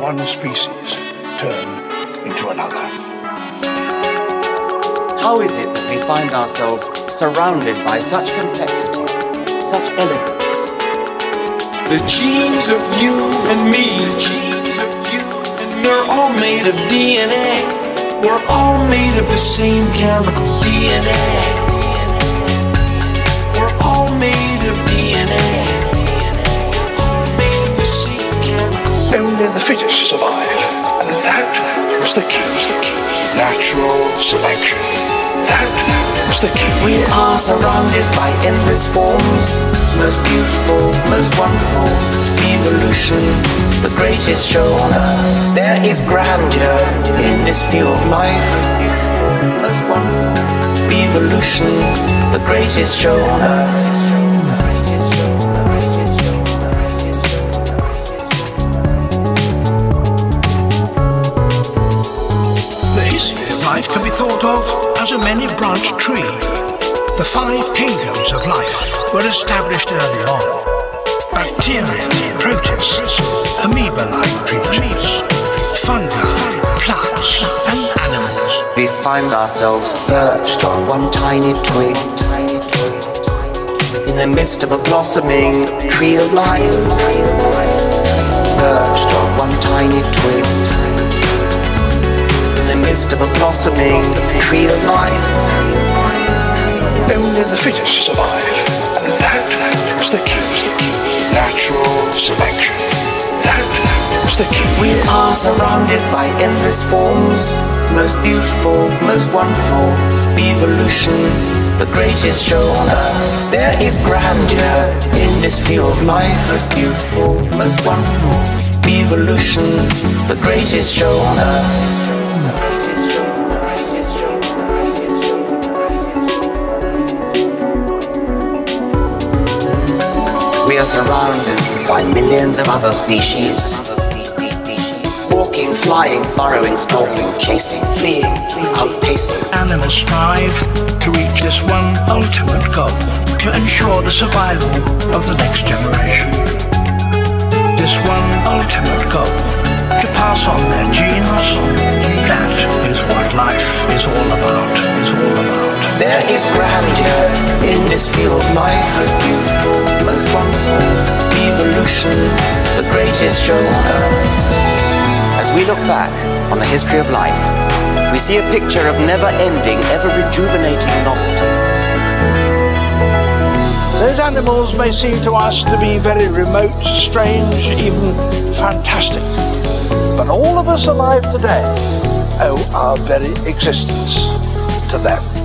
one species turn into another. How is it that we find ourselves surrounded by such complexity, such elegance? The genes of you and me, the genes of you and me, we're all made of DNA. We're all made of the same chemical DNA. We're all made of DNA. We're all made of the same chemical. Only the fittest survive, and that was the key. Natural selection. That was the key. We are surrounded by endless forms, most beautiful, most wonderful. Evolution, the greatest show on earth. There is grandeur in this view of life, most beautiful, most wonderful. Evolution, the greatest show on earth. Life can be thought of as a many-branched tree. The 5 kingdoms of life were established early on. Bacteria, protists, amoeba-like creatures, fungi, plants, and animals. We find ourselves perched on one tiny twig, in the midst of a blossoming tree of life. Perched on one tiny twig, in the midst of a blossoming tree of life. Only the fittest survive, and that was the key. Natural selection. That was the key. We are surrounded by endless forms, most beautiful, most wonderful. Evolution, the greatest show on earth. There is grandeur in this view of life, most beautiful, most wonderful. Evolution, the greatest show on earth. We are surrounded by millions of other species, walking, flying, burrowing, stalking, chasing, fleeing, outpacing. Animals strive to reach this one ultimate goal, to ensure the survival of the next generation. This one ultimate goal, to pass on their genes. That is what life is all about, There is grandeur in this view of life, most beautiful, most wonderful. Evolution, the greatest show on earth. As we look back on the history of life, we see a picture of never-ending, ever-rejuvenating novelty. Those animals may seem to us to be very remote, strange, even fantastic. But all of us alive today owe our very existence to them.